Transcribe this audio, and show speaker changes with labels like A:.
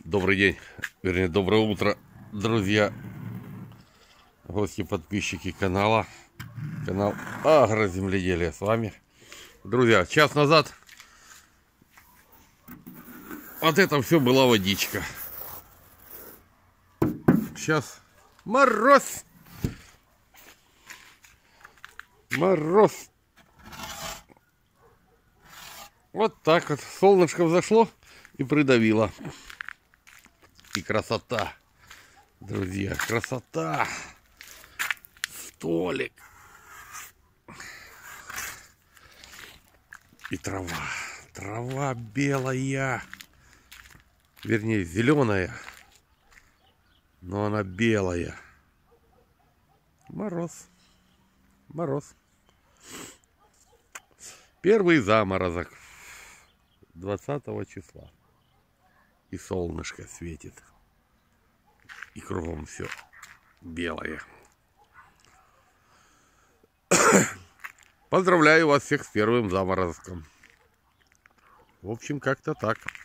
A: Добрый день, вернее, доброе утро, друзья, гости, подписчики канала. Канал Агроземледелие с вами. Друзья, час назад вот это все была водичка. Сейчас мороз. Мороз. Вот так вот. Солнышко взошло и придавило. И красота, друзья, красота. Столик. И трава. Трава белая. Вернее, зеленая. Но она белая. Мороз. Мороз. Первый заморозок 20 числа. И солнышко светит. И кругом все белое. Поздравляю вас всех с первым заморозком. В общем, как-то так.